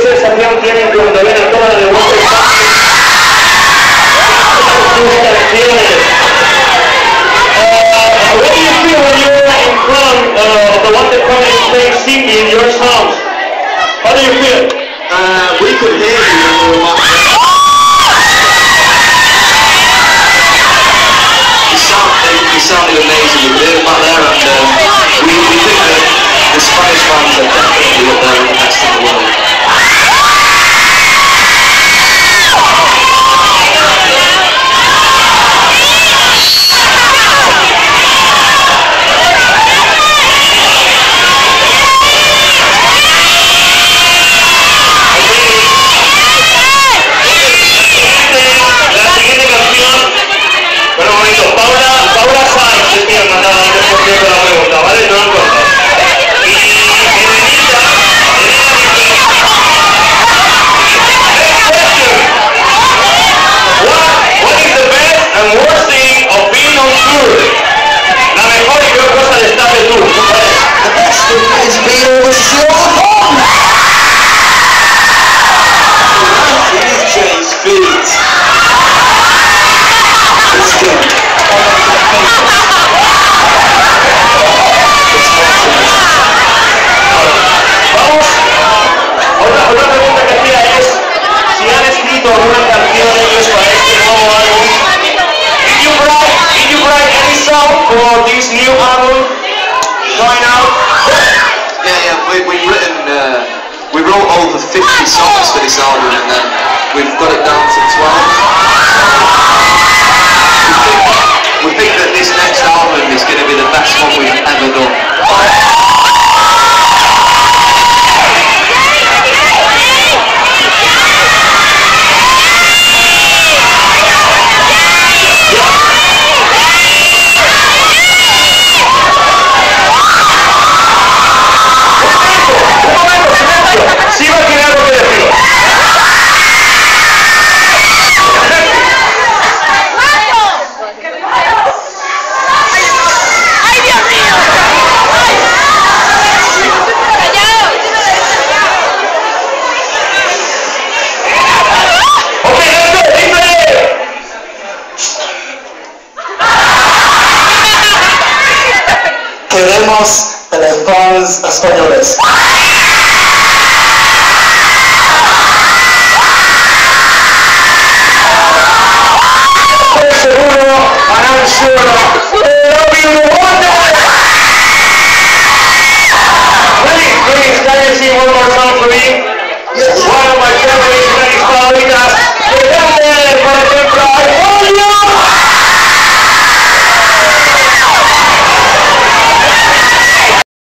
sensación tienen cuando ven a toda la de Water sus canciones? What do you feel when you're in front of the Water Family stage singing your songs? How do you feel? We could hear you when we were watching. He sounded amazing. We heard him back there, and we think that the Spanish fans are definitely up there with the best in the world. For this new album going out? Yeah, we wrote over 50 songs for this album, and then we've got it down to 12. We think that this next album is going to be the best one we've ever done. Queremos teléfonos españoles. Seguro, and I'm sure, love you,